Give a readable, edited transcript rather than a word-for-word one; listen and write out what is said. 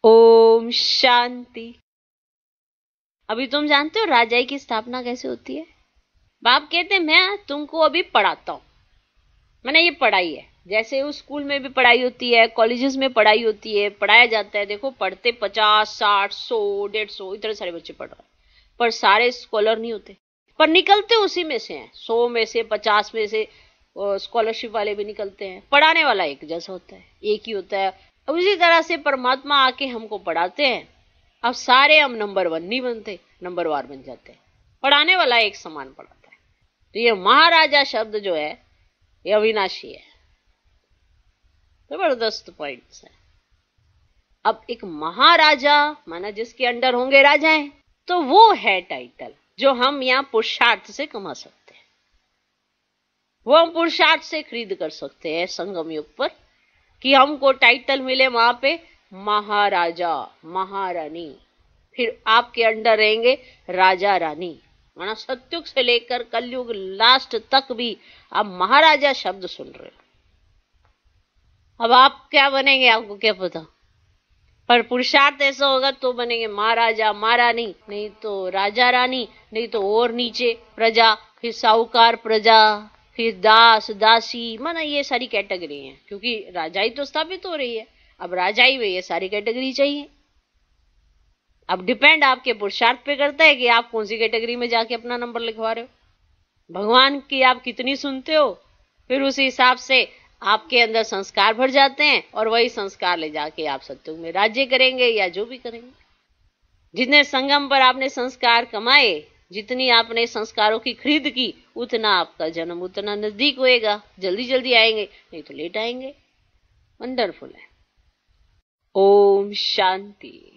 ओम शांति। अभी तुम जानते हो राजाई की स्थापना कैसे होती है? बाप कहते हैं मैं तुमको अभी पढ़ाता हूं। मैंने ये पढ़ाई है, जैसे उस स्कूल में भी पढ़ाई होती है, कॉलेजेस में पढ़ाई होती है, पढ़ाया जाता है। देखो पढ़ते 50, 60, 100, 150 इतने सारे बच्चे पढ़ रहे हैं, पर सारे स्कॉलर नहीं होते, पर निकलते उसी में से हैं। 100 में से 50 में से स्कॉलरशिप वाले भी निकलते हैं। पढ़ाने वाला एक जैसा होता है, एक ही होता है। अब उसी तरह से परमात्मा आके हमको पढ़ाते हैं। अब सारे हम नंबर 1 नहीं बनते, नंबर वार बन जाते हैं। पढ़ाने वाला एक समान पढ़ाता है। तो ये महाराजा शब्द जो है ये अविनाशी है। जबरदस्त पॉइंट्स है। अब एक महाराजा माना जिसके अंडर होंगे राजाएं, तो वो है टाइटल जो हम यहाँ पुरुषार्थ से कमा सकते हैं। वो हम पुरुषार्थ से खरीद कर सकते हैं संगम युग पर, कि हमको टाइटल मिले वहां पे महाराजा महारानी। फिर आपके अंडर रहेंगे राजा रानी। माना सत्युग से लेकर कलयुग लास्ट तक भी आप महाराजा शब्द सुन रहे हो। अब आप क्या बनेंगे आपको क्या पता, पर पुरुषार्थ ऐसा होगा तो बनेंगे महाराजा महारानी, नहीं तो राजा रानी, नहीं तो और नीचे प्रजा, फिर साहूकार प्रजा, फिर दास दासी। माना ये सारी कैटेगरी हैं, क्योंकि राजाई तो स्थापित हो रही है। अब राजाई में ये सारी कैटेगरी चाहिए। अब डिपेंड आपके पुरुषार्थ पे करता है कि आप कौन सी कैटेगरी में जाके अपना नंबर लिखवा रहे हो। भगवान की आप कितनी सुनते हो, फिर उसी हिसाब से आपके अंदर संस्कार भर जाते हैं, और वही संस्कार ले जाके आप सत्युग में राज्य करेंगे या जो भी करेंगे। जितने संगम पर आपने संस्कार कमाए, जितनी आपने संस्कारों की खरीद की, उतना आपका जन्म उतना नजदीक होएगा। जल्दी जल्दी आएंगे, नहीं तो लेट आएंगे। वंडरफुल है। ओम शांति।